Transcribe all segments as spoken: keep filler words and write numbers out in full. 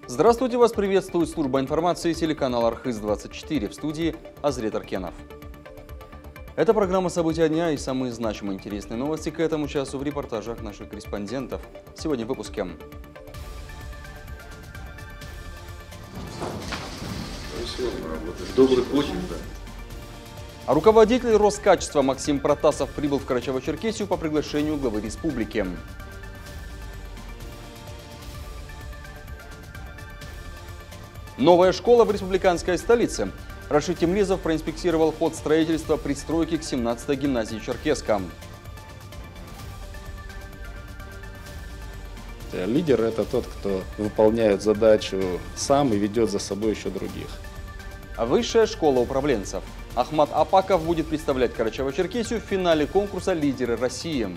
Здравствуйте, вас приветствует служба информации телеканал Архыз двадцать четыре, в студии Азрет Аркенов. Это программа «События дня» и самые значимые интересные новости к этому часу в репортажах наших корреспондентов. Сегодня в выпуске. Добрый почерк, да. А руководитель Роскачества Максим Протасов прибыл в Карачаево-Черкесию по приглашению главы республики. Новая школа в республиканской столице. Рашид Темрезов проинспектировал ход строительства пристройки к семнадцатой гимназии Черкесска. Лидер – это тот, кто выполняет задачу сам и ведет за собой еще других. Высшая школа управленцев. Ахмат Апаков будет представлять Карачаево-Черкесию в финале конкурса «Лидеры России».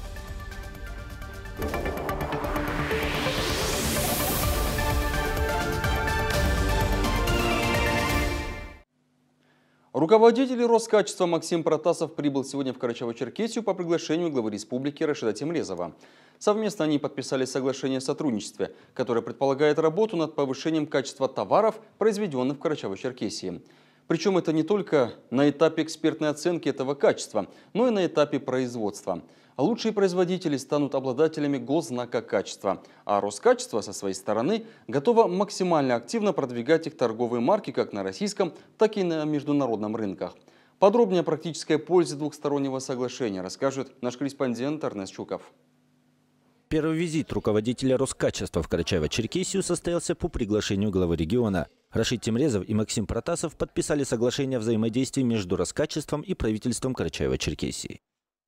Руководитель Роскачества Максим Протасов прибыл сегодня в Карачаево-Черкесию по приглашению главы республики Рашида Темрезова. Совместно они подписали соглашение о сотрудничестве, которое предполагает работу над повышением качества товаров, произведенных в Карачаево-Черкесии. Причем это не только на этапе экспертной оценки этого качества, но и на этапе производства. Лучшие производители станут обладателями госзнака качества, а Роскачество со своей стороны готово максимально активно продвигать их торговые марки как на российском, так и на международном рынках. Подробнее о практической пользе двухстороннего соглашения расскажет наш корреспондент Эрнест Чуков. Первый визит руководителя Роскачества в Карачаево-Черкесию состоялся по приглашению главы региона. Рашид Темрезов и Максим Протасов подписали соглашение о взаимодействии между Роскачеством и правительством Карачаево-Черкесии.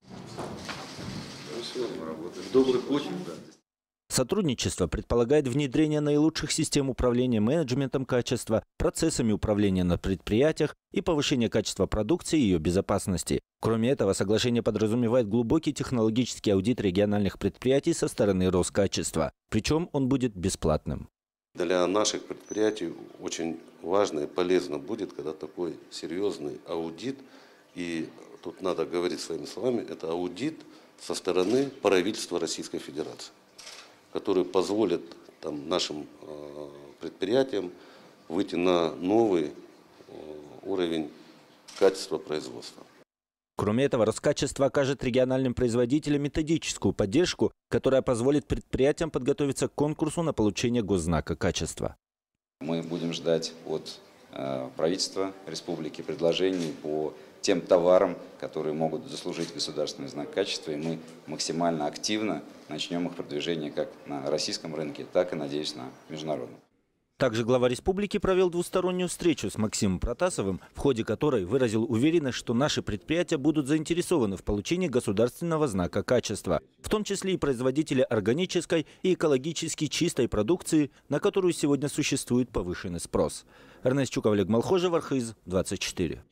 Добрый почерк, да. Сотрудничество предполагает внедрение наилучших систем управления менеджментом качества, процессами управления на предприятиях и повышение качества продукции и ее безопасности. Кроме этого, соглашение подразумевает глубокий технологический аудит региональных предприятий со стороны Роскачества. Причем он будет бесплатным. Для наших предприятий очень важно и полезно будет, когда такой серьезный аудит, и тут надо говорить своими словами, это аудит со стороны правительства Российской Федерации, который позволит там, нашим э, предприятиям выйти на новый э, уровень качества производства. Кроме этого, Роскачество окажет региональным производителям методическую поддержку, которая позволит предприятиям подготовиться к конкурсу на получение госзнака качества. Мы будем ждать от э, правительства республики предложений по тем товарам, которые могут заслужить государственный знак качества, и мы максимально активно начнем их продвижение как на российском рынке, так и, надеюсь, на международном. Также глава республики провел двустороннюю встречу с Максимом Протасовым, в ходе которой выразил уверенность, что наши предприятия будут заинтересованы в получении государственного знака качества, в том числе и производители органической и экологически чистой продукции, на которую сегодня существует повышенный спрос. Эрнест Чуков, Олег Малхожев, Архыз двадцать четыре.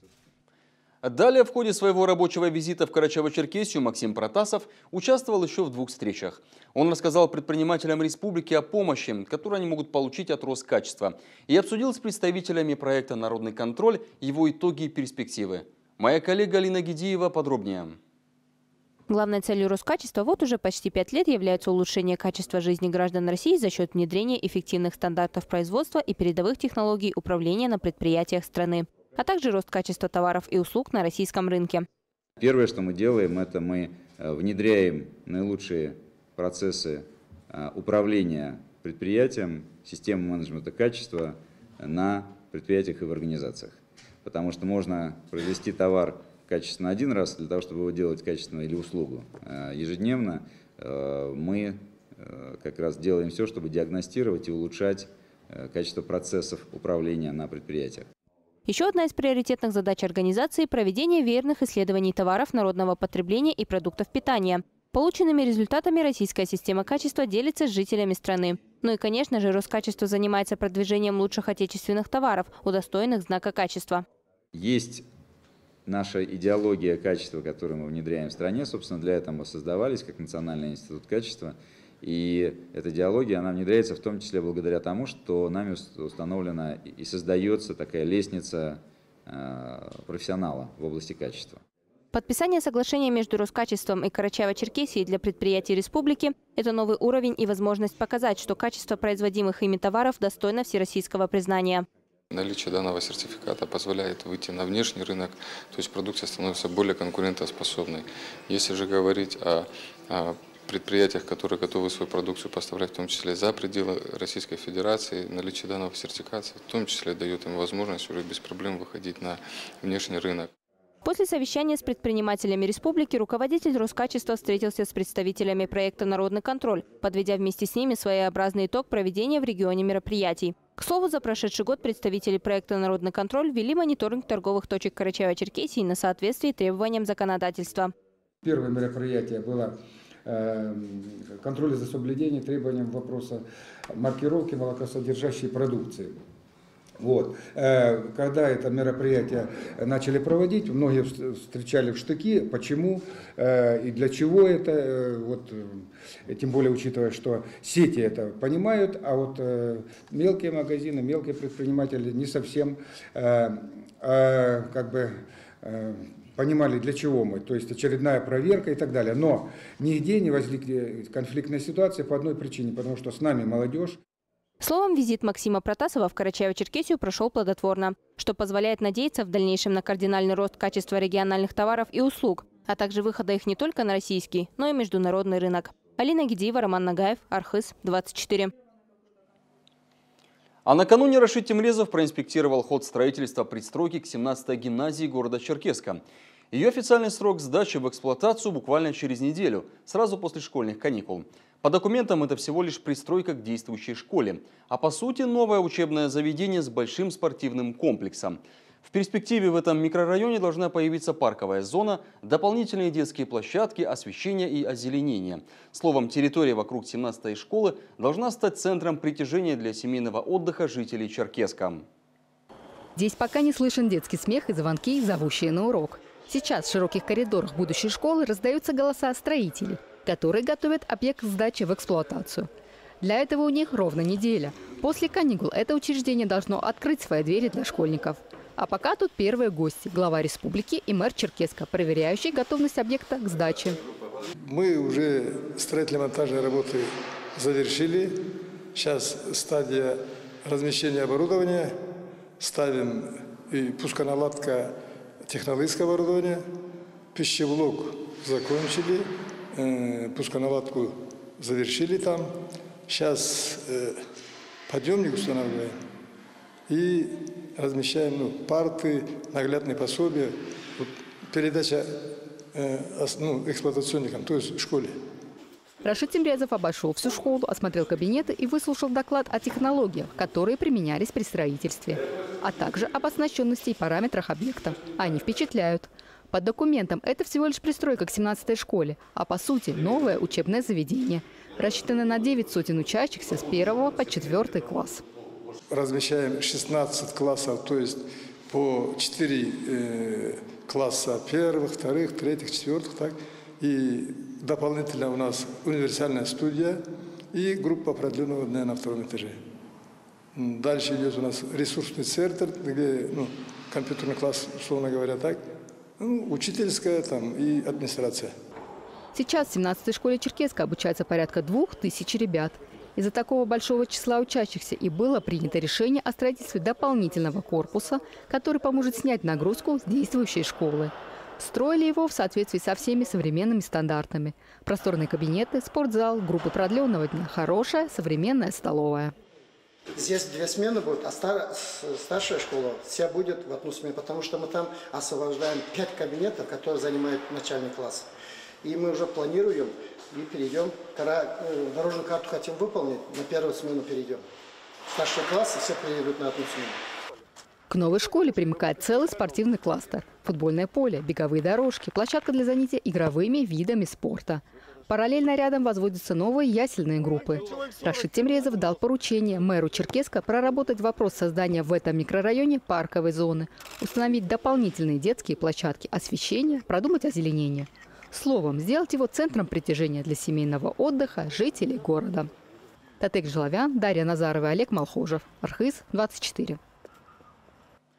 Далее в ходе своего рабочего визита в Карачаево-Черкесию Максим Протасов участвовал еще в двух встречах. Он рассказал предпринимателям республики о помощи, которую они могут получить от Роскачества, и обсудил с представителями проекта «Народный контроль» его итоги и перспективы. Моя коллега Алина Гидиева подробнее. Главной целью Роскачества вот уже почти пять лет является улучшение качества жизни граждан России за счет внедрения эффективных стандартов производства и передовых технологий управления на предприятиях страны, а также рост качества товаров и услуг на российском рынке. Первое, что мы делаем, это мы внедряем наилучшие процессы управления предприятием, систему менеджмента качества на предприятиях и в организациях. Потому что можно произвести товар качественно один раз, для того, чтобы его делать качественно или услугу ежедневно, мы как раз делаем все, чтобы диагностировать и улучшать качество процессов управления на предприятиях. Еще одна из приоритетных задач организации – проведение верных исследований товаров народного потребления и продуктов питания. Полученными результатами российская система качества делится с жителями страны. Ну и, конечно же, Роскачество занимается продвижением лучших отечественных товаров, удостоенных знака качества. Есть наша идеология качества, которую мы внедряем в стране. Собственно, для этого мы создавались как Национальный институт качества. И эта идеология, она внедряется в том числе благодаря тому, что нами установлена и создается такая лестница профессионала в области качества. Подписание соглашения между Роскачеством и Карачаево-Черкесией для предприятий республики – это новый уровень и возможность показать, что качество производимых ими товаров достойно всероссийского признания. Наличие данного сертификата позволяет выйти на внешний рынок, то есть продукция становится более конкурентоспособной. Если же говорить о, о предприятиях, которые готовы свою продукцию поставлять, в том числе за пределы Российской Федерации, наличие данного сертификата в том числе дает им возможность уже без проблем выходить на внешний рынок. После совещания с предпринимателями республики руководитель Роскачества встретился с представителями проекта «Народный контроль», подведя вместе с ними своеобразный итог проведения в регионе мероприятий. К слову, за прошедший год представители проекта «Народный контроль» ввели мониторинг торговых точек Карачаево-Черкесии на соответствие требованиям законодательства. Первое мероприятие было э, контроль за соблюдением требованиям вопроса маркировки молокосодержащей продукции. Вот. Когда это мероприятие начали проводить, многие встречали в штыки, почему и для чего это, вот, тем более учитывая, что сети это понимают, а вот мелкие магазины, мелкие предприниматели не совсем как бы понимали, для чего мы, то есть очередная проверка и так далее. Но нигде не возникли конфликтные ситуации по одной причине, потому что с нами молодежь. Словом, визит Максима Протасова в Карачаево-Черкесию прошел плодотворно, что позволяет надеяться в дальнейшем на кардинальный рост качества региональных товаров и услуг, а также выхода их не только на российский, но и международный рынок. Алина Гидиева, Роман Нагаев, Архыз, двадцать четыре. А накануне Рашид Темрезов проинспектировал ход строительства пристройки к семнадцатой гимназии города Черкесска. Ее официальный срок сдачи в эксплуатацию буквально через неделю, сразу после школьных каникул. По документам это всего лишь пристройка к действующей школе, а по сути новое учебное заведение с большим спортивным комплексом. В перспективе в этом микрорайоне должна появиться парковая зона, дополнительные детские площадки, освещение и озеленение. Словом, территория вокруг семнадцатой школы должна стать центром притяжения для семейного отдыха жителей Черкесска. Здесь пока не слышен детский смех и звонки, зовущие на урок. Сейчас в широких коридорах будущей школы раздаются голоса строителей, которые готовят объект к сдаче в эксплуатацию. Для этого у них ровно неделя. После каникул это учреждение должно открыть свои двери для школьников. А пока тут первые гости – глава республики и мэр Черкесска, проверяющий готовность объекта к сдаче. Мы уже строительно-монтажные работы завершили. Сейчас стадия размещения оборудования. Ставим и пусконаладка технологического оборудования. Пищеблок закончили. Пусконаладку завершили там. Сейчас э, подъемник устанавливаем и размещаем ну, парты, наглядные пособия. Вот, передача э, ну, эксплуатационникам, то есть в школе. Рашид Темрезов обошел всю школу, осмотрел кабинеты и выслушал доклад о технологиях, которые применялись при строительстве, а также об оснащенности и параметрах объекта. Они впечатляют. По документам это всего лишь пристройка к семнадцатой школе, а по сути новое учебное заведение, рассчитанное на девять сотен учащихся с первого по четвертый класс. Размещаем шестнадцать классов, то есть по четыре э, класса первых, вторых, третьих, четвертых. Так. И дополнительно у нас универсальная студия и группа продленного дня на втором этаже. Дальше идет у нас ресурсный центр, где ну, компьютерный класс, условно говоря, так. Ну, учительская там и администрация. Сейчас в семнадцатой школе Черкесска обучается порядка двух тысяч ребят. Из-за такого большого числа учащихся и было принято решение о строительстве дополнительного корпуса, который поможет снять нагрузку с действующей школы. Строили его в соответствии со всеми современными стандартами. Просторные кабинеты, спортзал, группы продленного дня, хорошая современная столовая. Здесь две смены будут, а стар, старшая школа вся будет в одну смену, потому что мы там освобождаем пять кабинетов, которые занимают начальный класс. И мы уже планируем и перейдем, когда дорожную карту хотим выполнить, на первую смену перейдем. Старшие классы все перейдут на одну смену. К новой школе примыкает целый спортивный кластер. Футбольное поле, беговые дорожки, площадка для занятия игровыми видами спорта. Параллельно рядом возводятся новые ясельные группы. Рашид Темрезов дал поручение мэру Черкесска проработать вопрос создания в этом микрорайоне парковой зоны, установить дополнительные детские площадки, освещение, продумать озеленение. Словом, сделать его центром притяжения для семейного отдыха жителей города. Татек Желовян, Дарья Назарова, Олег Малхожев. Архыз, двадцать четыре.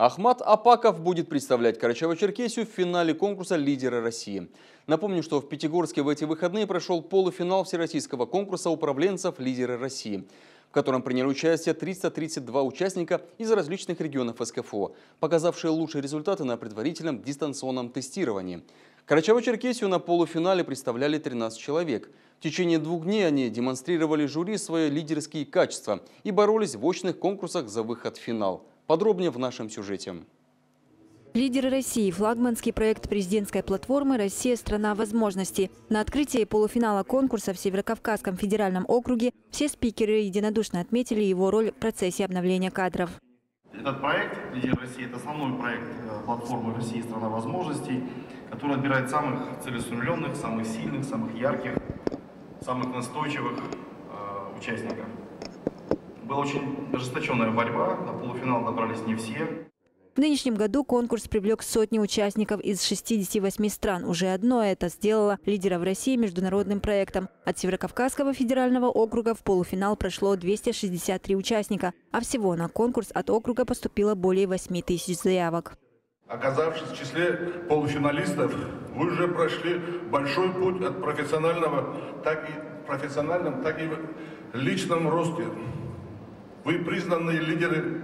Ахмат Апаков будет представлять Карачаево-Черкесию в финале конкурса «Лидеры России». Напомню, что в Пятигорске в эти выходные прошел полуфинал всероссийского конкурса управленцев «Лидеры России», в котором приняли участие триста тридцать два участника из различных регионов СКФО, показавшие лучшие результаты на предварительном дистанционном тестировании. Карачаево-Черкесию на полуфинале представляли тринадцать человек. В течение двух дней они демонстрировали жюри свои лидерские качества и боролись в очных конкурсах за выход в финал. Подробнее в нашем сюжете. «Лидеры России» – флагманский проект президентской платформы «Россия – страна возможностей». На открытии полуфинала конкурса в Северокавказском федеральном округе все спикеры единодушно отметили его роль в процессе обновления кадров. Этот проект «Лидеры России» – это основной проект платформы «Россия – страна возможностей», который отбирает самых целеустремленных, самых сильных, самых ярких, самых настойчивых э, участников. Была очень ожесточенная борьба, до полуфинала добрались не все. В нынешнем году конкурс привлек сотни участников из шестидесяти восьми стран. Уже одно это сделало «Лидеров России» международным проектом. От Северокавказского федерального округа в полуфинал прошло двести шестьдесят три участника, а всего на конкурс от округа поступило более восьми тысяч заявок. Оказавшись в числе полуфиналистов, вы уже прошли большой путь от профессионального, так и профессиональном, так и в личном росте. Вы признанные лидеры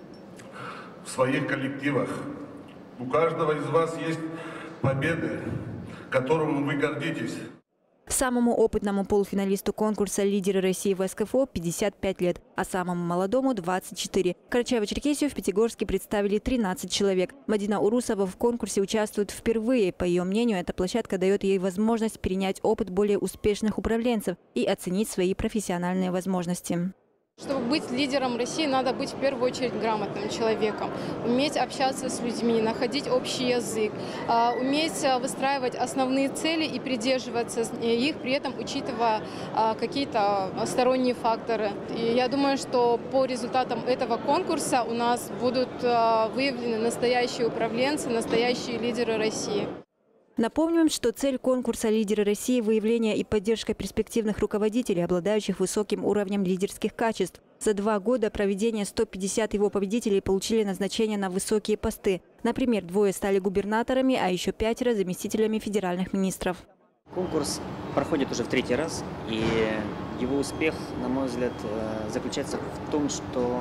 в своих коллективах. У каждого из вас есть победы, которым вы гордитесь. Самому опытному полуфиналисту конкурса «Лидеры России» в СКФО пятьдесят пять лет, а самому молодому – двадцать четыре. Карачаево-Черкесию в Пятигорске представили тринадцать человек. Мадина Урусова в конкурсе участвует впервые. По ее мнению, эта площадка дает ей возможность перенять опыт более успешных управленцев и оценить свои профессиональные возможности. Чтобы быть лидером России, надо быть в первую очередь грамотным человеком, уметь общаться с людьми, находить общий язык, уметь выстраивать основные цели и придерживаться их, при этом учитывая какие-то сторонние факторы. И я думаю, что по результатам этого конкурса у нас будут выявлены настоящие управленцы, настоящие лидеры России. Напомним, что цель конкурса «Лидеры России» – выявление и поддержка перспективных руководителей, обладающих высоким уровнем лидерских качеств. За два года проведения сто пятьдесят его победителей получили назначение на высокие посты. Например, двое стали губернаторами, а еще пятеро – заместителями федеральных министров. Конкурс проходит уже в третий раз, и его успех, на мой взгляд, заключается в том, что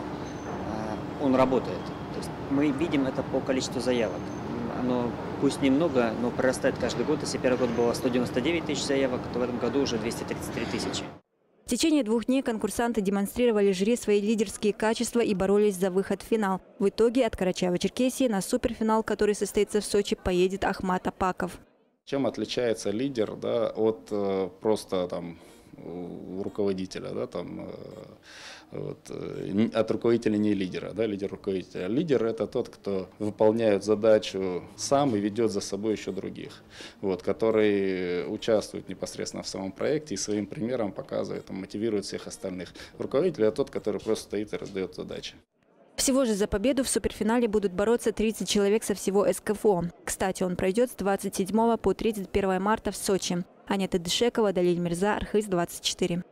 он работает. То есть мы видим это по количеству заявок. Оно пусть немного, но прорастает каждый год. Если первый год было сто девяносто девять тысяч заявок, то в этом году уже двести тридцать три тысячи. В течение двух дней конкурсанты демонстрировали жюри свои лидерские качества и боролись за выход в финал. В итоге от Карачаево-Черкесии на суперфинал, который состоится в Сочи, поедет Ахмат Апаков. Чем отличается лидер, да, от э, просто там руководителя, да, там, э, вот, э, от руководителя не лидера, да, лидер руководителя. Лидер – это тот, кто выполняет задачу сам и ведет за собой еще других, вот, который участвует непосредственно в самом проекте и своим примером показывает, мотивирует всех остальных. Руководитель – это тот, который просто стоит и раздает задачи. Всего же за победу в суперфинале будут бороться тридцать человек со всего СКФО. Кстати, он пройдет с двадцать седьмого по тридцать первое марта в Сочи. Анета Дышекова, Далиль Мирза, Архыз двадцать четыре.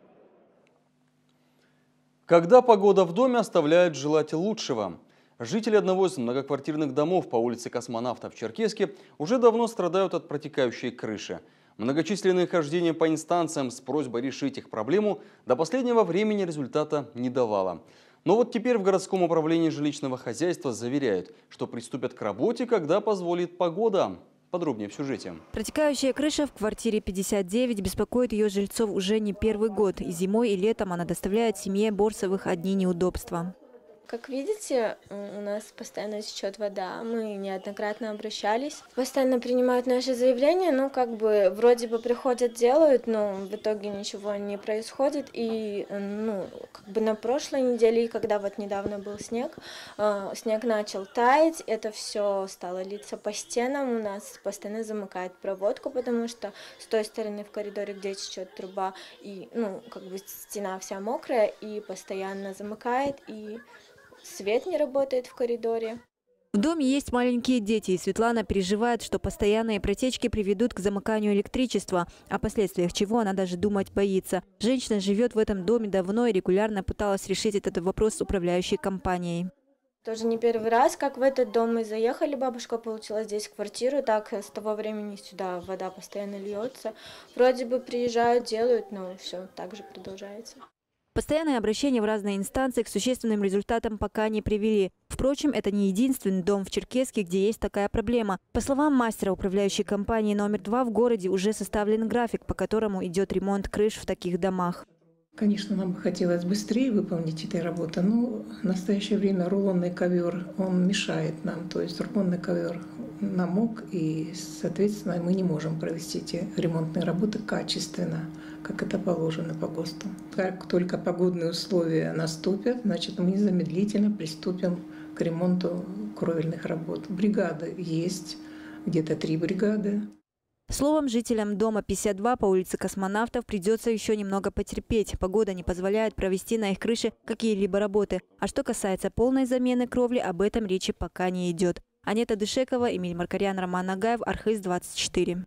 Когда погода в доме оставляет желать лучшего. Жители одного из многоквартирных домов по улице Космонавтов в Черкесске уже давно страдают от протекающей крыши. Многочисленные хождения по инстанциям с просьбой решить их проблему до последнего времени результата не давало. Но вот теперь в городском управлении жилищного хозяйства заверяют, что приступят к работе, когда позволит погода. Подробнее в сюжете. Протекающая крыша в квартире пятьдесят девять беспокоит ее жильцов уже не первый год. И зимой, и летом она доставляет семье Борсовых одни неудобства. Как видите, у нас постоянно течет вода, мы неоднократно обращались. Постоянно принимают наши заявления, ну как бы вроде бы приходят, делают, но в итоге ничего не происходит. И ну как бы на прошлой неделе, когда вот недавно был снег, снег начал таять, это все стало литься по стенам, у нас постоянно замыкает проводку, потому что с той стороны в коридоре, где течет труба, и ну как бы стена вся мокрая и постоянно замыкает, и свет не работает в коридоре. В доме есть маленькие дети, и Светлана переживает, что постоянные протечки приведут к замыканию электричества, о последствиях чего она даже думать боится. Женщина живет в этом доме давно и регулярно пыталась решить этот вопрос с управляющей компанией. Тоже не первый раз, как в этот дом мы заехали, бабушка получила здесь квартиру, так с того времени сюда вода постоянно льется. Вроде бы приезжают, делают, но все так же продолжается. Постоянные обращения в разные инстанции к существенным результатам пока не привели. Впрочем, это не единственный дом в Черкесске, где есть такая проблема. По словам мастера управляющей компании номер два, в городе уже составлен график, по которому идет ремонт крыш в таких домах. Конечно, нам бы хотелось быстрее выполнить эту работу, но в настоящее время рулонный ковер, он мешает нам. То есть рулонный ковер намок, и, соответственно, мы не можем провести эти ремонтные работы качественно, как это положено по ГОСТу. Как только погодные условия наступят, значит, мы незамедлительно приступим к ремонту кровельных работ. Бригады есть, где-то три бригады. Словом, жителям дома пятьдесят два по улице Космонавтов придется еще немного потерпеть. Погода не позволяет провести на их крыше какие-либо работы. А что касается полной замены кровли, об этом речи пока не идет. Анета Дышекова, Эмиль Маркарян, Роман Нагаев, Архыз двадцать четыре.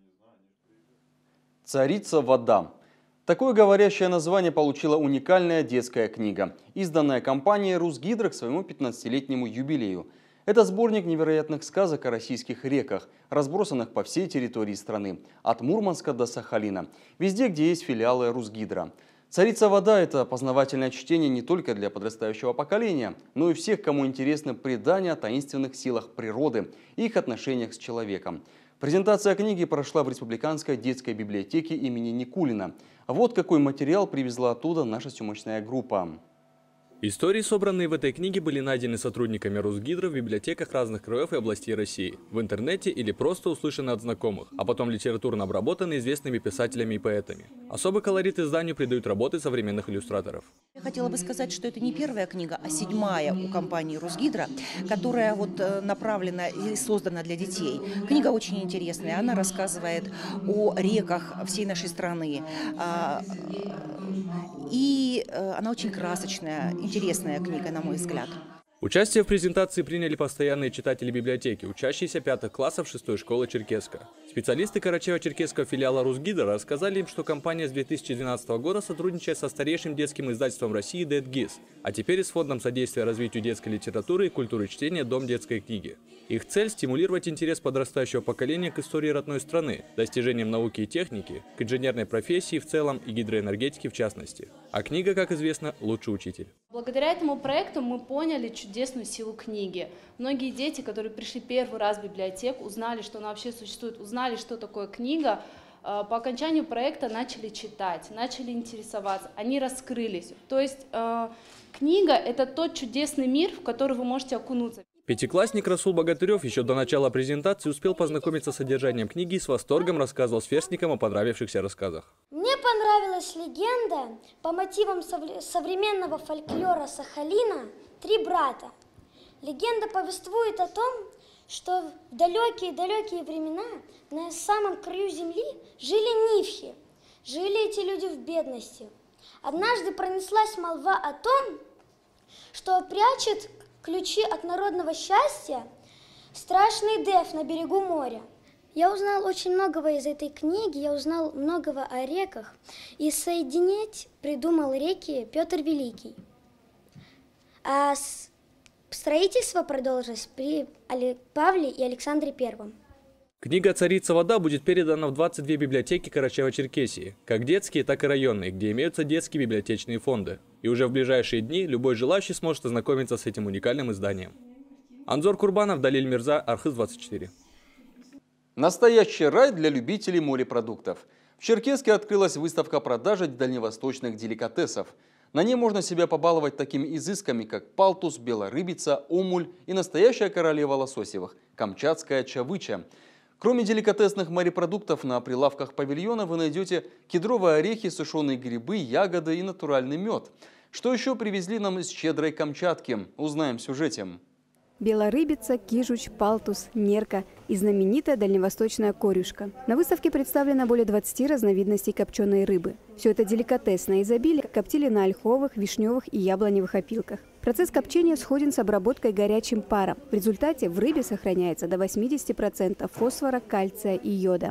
«Царица вода». Такое говорящее название получила уникальная детская книга, изданная компанией «Русгидро» к своему пятнадцатилетнему юбилею. Это сборник невероятных сказок о российских реках, разбросанных по всей территории страны, от Мурманска до Сахалина, везде, где есть филиалы Русгидро. «Царица вода» – это познавательное чтение не только для подрастающего поколения, но и всех, кому интересны предания о таинственных силах природы и их отношениях с человеком. Презентация книги прошла в Республиканской детской библиотеке имени Никулина. Вот какой материал привезла оттуда наша съемочная группа. Истории, собранные в этой книге, были найдены сотрудниками Русгидро в библиотеках разных краев и областей России, в интернете или просто услышаны от знакомых, а потом литературно обработаны известными писателями и поэтами. Особый колорит изданию придают работы современных иллюстраторов. Я хотела бы сказать, что это не первая книга, а седьмая у компании Русгидро, которая вот направлена и создана для детей. Книга очень интересная, она рассказывает о реках всей нашей страны. И она очень красочная, интересная книга, на мой взгляд. Участие в презентации приняли постоянные читатели библиотеки, учащиеся пятых классов шестой школы Черкесска. Специалисты Карачаево-Черкесского филиала Русгидро рассказали им, что компания с две тысячи двенадцатого года сотрудничает со старейшим детским издательством России Dead Geese, а теперь и с Фондом содействия развитию детской литературы и культуры чтения «Дом детской книги». Их цель – стимулировать интерес подрастающего поколения к истории родной страны, достижениям науки и техники, к инженерной профессии в целом и гидроэнергетике в частности. А книга, как известно, лучший учитель. Благодаря этому проекту мы поняли чудесную силу книги. Многие дети, которые пришли первый раз в библиотеку, узнали, что она вообще существует, узнали, что такое книга, по окончанию проекта начали читать, начали интересоваться, они раскрылись. То есть э, книга – это тот чудесный мир, в который вы можете окунуться. Пятиклассник Расул Богатырев еще до начала презентации успел познакомиться с содержанием книги и с восторгом рассказывал сверстникам о понравившихся рассказах. Мне понравилась легенда по мотивам современного фольклора Сахалина «Три брата». Легенда повествует о том, что в далекие-далекие времена на самом краю земли жили нифхи. Жили эти люди в бедности. Однажды пронеслась молва о том, что прячет ключи от народного счастья страшный дев на берегу моря. Я узнал очень многого из этой книги, я узнал многого о реках, и соединить придумал реки Петр Великий. А строительство продолжилось при Павле и Александре Первом. Книга «Царица вода» будет передана в двадцать две библиотеки Карачаево-Черкесии, как детские, так и районные, где имеются детские библиотечные фонды. И уже в ближайшие дни любой желающий сможет ознакомиться с этим уникальным изданием. Анзор Курбанов, Далиль Мирза, Архыз двадцать четыре. Настоящий рай для любителей морепродуктов. В Черкесске открылась выставка продажи дальневосточных деликатесов. На ней можно себя побаловать такими изысками, как палтус, белорыбица, омуль и настоящая королева лососевых – камчатская чавыча. Кроме деликатесных морепродуктов, на прилавках павильона вы найдете кедровые орехи, сушеные грибы, ягоды и натуральный мед. Что еще привезли нам из щедрой Камчатки? Узнаем в сюжете. Белорыбица, кижуч, палтус, нерка и знаменитая дальневосточная корюшка. На выставке представлено более двадцати разновидностей копченой рыбы. Все это деликатесное изобилие коптили на ольховых, вишневых и яблоневых опилках. Процесс копчения сходен с обработкой горячим паром. В результате в рыбе сохраняется до восьмидесяти процентов фосфора, кальция и йода.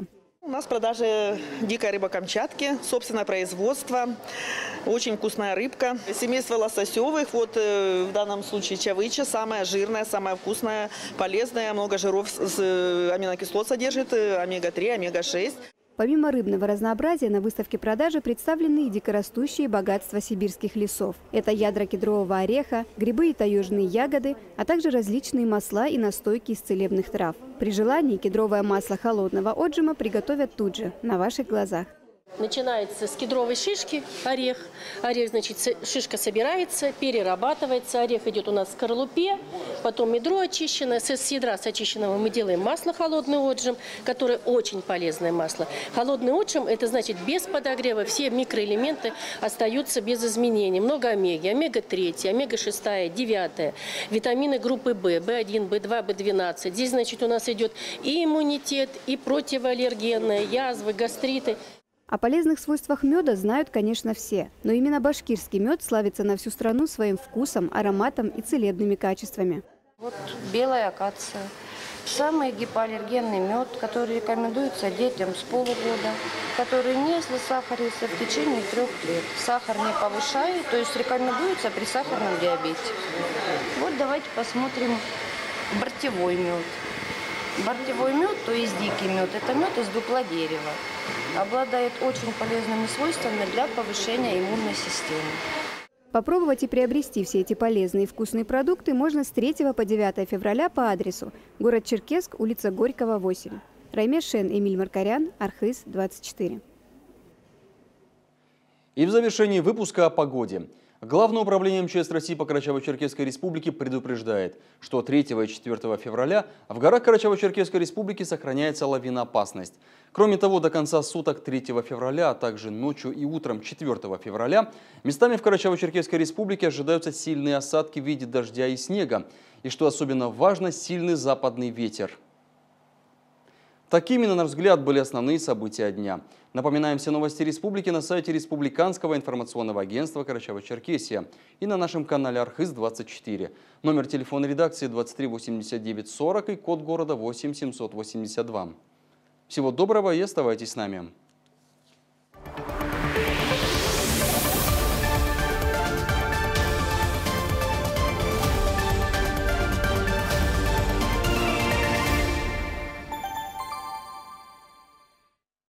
У нас продажи дикой рыбы Камчатки, собственное производство, очень вкусная рыбка. Семейство лососевых, вот в данном случае чавыча, самая жирная, самая вкусная, полезная, много жиров, аминокислот содержит, омега три, омега шесть. Помимо рыбного разнообразия, на выставке продажи представлены и дикорастущие богатства сибирских лесов. Это ядра кедрового ореха, грибы и таежные ягоды, а также различные масла и настойки из целебных трав. При желании кедровое масло холодного отжима приготовят тут же, на ваших глазах. Начинается с кедровой шишки, орех. Орех, значит, шишка собирается, перерабатывается. Орех идет у нас в скорлупе, потом ядро очищенное. С ядра с очищенного мы делаем масло холодный отжим, которое очень полезное масло. Холодный отжим – это значит без подогрева, все микроэлементы остаются без изменений. Много омеги, омега три, омега шесть, девять, витамины группы В, В один, В два, В двенадцать. Здесь, значит, у нас идет и иммунитет, и противоаллергенные, язвы, гастриты. О полезных свойствах меда знают, конечно, все. Но именно башкирский мед славится на всю страну своим вкусом, ароматом и целебными качествами. Вот белая акация. Самый гипоаллергенный мед, который рекомендуется детям с полугода, который не сахарится в течение трех лет. Сахар не повышает, то есть рекомендуется при сахарном диабете. Вот давайте посмотрим бортевой мед. Бортевой мед, то есть дикий мед, это мед из дупла дерева. Обладает очень полезными свойствами для повышения иммунной системы. Попробовать и приобрести все эти полезные и вкусные продукты можно с третьего по девятое февраля по адресу город Черкесск, улица Горького, восемь. Раймеш Шен, Эмиль Маркарян, Архыз, двадцать четыре. И в завершении выпуска о погоде. Главное управление эм че эс России по Карачаево-Черкесской Республике предупреждает, что третьего и четвёртого февраля в горах Карачаево-Черкесской Республики сохраняется лавиноопасность. Кроме того, до конца суток третьего февраля, а также ночью и утром четвёртого февраля местами в Карачаево-Черкесской Республике ожидаются сильные осадки в виде дождя и снега. И что особенно важно, сильный западный ветер. Такими, на наш взгляд, были основные события дня. Напоминаем, все новости республики на сайте Республиканского информационного агентства Карачаево-Черкесия и на нашем канале Архыз двадцать четыре. Номер телефона редакции двадцать три восемьдесят девять сорок и код города восемь семьсот восемьдесят два. Всего доброго и оставайтесь с нами.